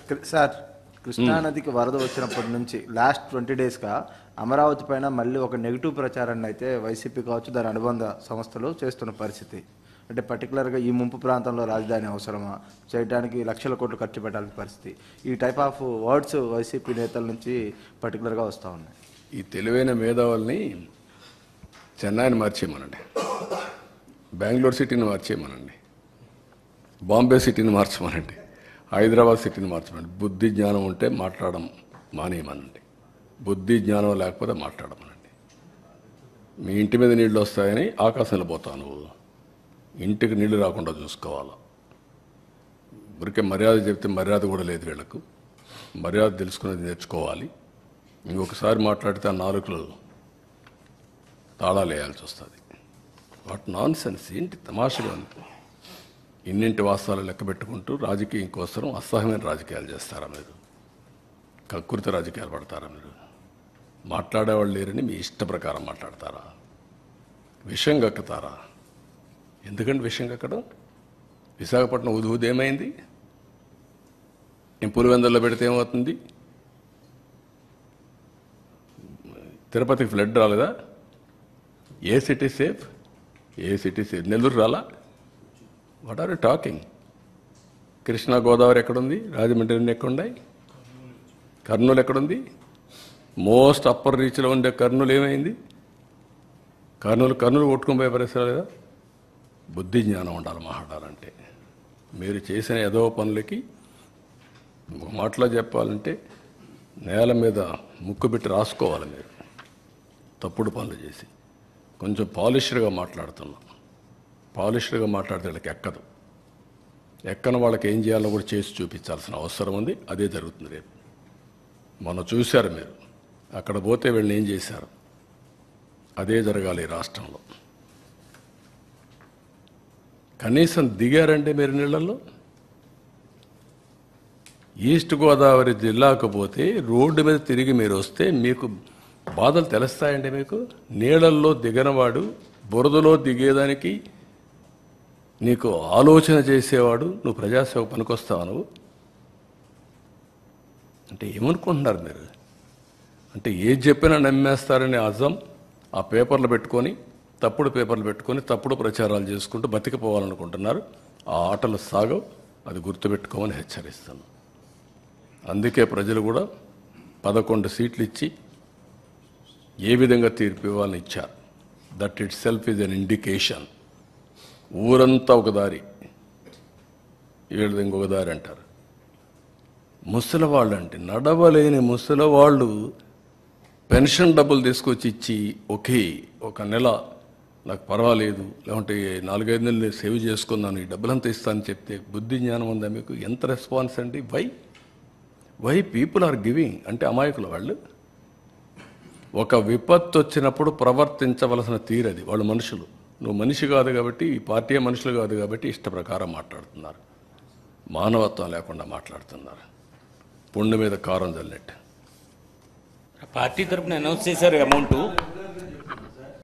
Sir, కృష్ణానదికి వరద వచ్చినప్పటి నుంచి లాస్ట్ 20 డేస్గా అమరావతి పైన మళ్ళీ ఒక నెగిటివ్ ప్రచారాన్ని అయితే వైసీపీ కావచ్చు దాని అనుబంధ సంస్థలు చేస్తున్న పరిస్థితి. అంటే పర్టికులర్గా ఈ ముంపు ప్రాంతంలో రాజధాని అవసరమా, చేయడానికి లక్షల కోట్లు ఖర్చు పెట్టాల్సిన పరిస్థితి, ఈ టైప్ ఆఫ్ వర్డ్స్ వైసీపీ నేతల నుంచి పర్టికులర్గా వస్తూ ఉన్నాయి. ఈ తెలివైన మేధావుల్ని చెన్నైని మార్చేయమనండి, బెంగళూరు సిటీని మార్చేయమనండి, బాంబే సిటీని మార్చమనండి, హైదరాబాద్ సిటీని మార్చమనండి. బుద్ధి జ్ఞానం ఉంటే మాట్లాడడం మానేయమనండి, బుద్ధి జ్ఞానం లేకపోతే మాట్లాడమనండి. మీ ఇంటి మీద నీళ్ళు వస్తాయని ఆకాశంలో పోతావు నువ్వు, ఇంటికి నీళ్లు రాకుండా చూసుకోవాలా. ఊరికే మర్యాద చెప్తే మర్యాద కూడా లేదు వీళ్ళకు. మర్యాద తెలుసుకునేది నేర్చుకోవాలి. ఇంకొకసారి మాట్లాడితే ఆ నాలుకలు తాళాలు వేయాల్సి వస్తుంది. వాట్ నాన్ సెన్స్, ఏంటి తమాషగా ఉంది. ఇన్నింటి వాస్తవాలు లెక్క పెట్టుకుంటూ రాజకీయం కోసం అసహ్యమైన రాజకీయాలు చేస్తారా మీరు? కక్కుర్తి రాజకీయాలు పడతారా మీరు? మాట్లాడేవాళ్ళు లేరని మీ ఇష్ట ప్రకారం మాట్లాడతారా? విషయం కక్కుతారా? ఎందుకంటే విషయం కక్కడం, విశాఖపట్నం ఉది ఏమైంది? నేను పులివెందుల్లో పెడితే ఏమవుతుంది? తిరుపతికి ఫ్లడ్ రాలేదా? ఏ సిటీ సేఫ్? ఏ సిటీ సేఫ్? నెల్లూరు రాలా? What are you talking? Krishna Godavari ఎక్కడుంది? రాజమండ్రి ఎక్కడున్నాయి? కర్నూలు ఎక్కడుంది? మోస్ట్ అప్పర్ రీచ్లో ఉండే కర్నూలు ఏమైంది? కర్నూలు కొట్టుకుని పోయే పరిస్థితి లేదా? బుద్ధి జ్ఞానం ఉండాలి మాట్లాడాలంటే. మీరు చేసిన ఏదో పనులకి ఒక మాటలో చెప్పాలంటే నేల మీద ముక్కు పెట్టి రాసుకోవాలి. మీరు తప్పుడు పనులు చేసి కొంచెం పాలిష్డ్గా మాట్లాడుతున్నాం. పాలిష్డ్గా మాట్లాడితే వాళ్ళకి ఎక్కదు. ఎక్కన వాళ్ళకి ఏం చేయాలో కూడా చేసి చూపించాల్సిన అవసరం ఉంది. అదే జరుగుతుంది రేపు. మొన్న చూశారు మీరు, అక్కడ పోతే వీళ్ళని ఏం చేశారు. అదే జరగాలి ఈ రాష్ట్రంలో. కనీసం దిగారంటే మీరు నీళ్ళల్లో. ఈస్ట్ గోదావరి జిల్లాకు పోతే రోడ్డు మీద తిరిగి మీరు వస్తే మీకు బాధలు తెలుస్తాయండి. మీకు నీళ్ళల్లో దిగనవాడు, బురదలో దిగేదానికి నీకు ఆలోచన చేసేవాడు, నువ్వు ప్రజాసేవ పనికొస్తావు నువ్వు అంటే ఏమనుకుంటున్నారు మీరు? అంటే ఏది చెప్పినా నమ్మేస్తారనే అజం ఆ పేపర్లు పెట్టుకొని, తప్పుడు పేపర్లు పెట్టుకొని తప్పుడు ప్రచారాలు చేసుకుంటూ బతికిపోవాలనుకుంటున్నారు. ఆ ఆటలు సాగవు. అది గుర్తుపెట్టుకోమని హెచ్చరిస్తాను. అందుకే ప్రజలు కూడా 11 సీట్లు ఇచ్చి ఏ విధంగా తీర్పు ఇవ్వాలని ఇచ్చారు. That itself is an indication. ఊరంతా ఒక దారి, వీళ్ళది ఇంకొక దారి అంటారు. ముసలివాళ్ళు అంటే నడవలేని ముసలివాళ్ళు పెన్షన్ డబ్బులు తీసుకొచ్చి ఇచ్చి ఒక నెల నాకు పర్వాలేదు, లేకుంటే 4-5 నెలలు సేవ్ చేసుకున్నాను, ఈ డబ్బులంతా ఇస్తానని చెప్తే బుద్ధి జ్ఞానం ఉందా మీకు? ఎంత రెస్పాన్స్ అండి? వై పీపుల్ ఆర్ గివింగ్ అంటే అమాయకులు వాళ్ళు. ఒక విపత్తు వచ్చినప్పుడు ప్రవర్తించవలసిన తీరది. వాళ్ళు మనుషులు. నువ్వు మనిషి కాదు కాబట్టి, ఈ పార్టీ మనుషులు కాదు కాబట్టి ఇష్ట ప్రకారం మాట్లాడుతున్నారు. మానవత్వం లేకుండా మాట్లాడుతున్నారు. పుండు మీద కారం చల్లినట్టు. పార్టీ తరపున అనౌన్స్ చేశారు అమౌంట్.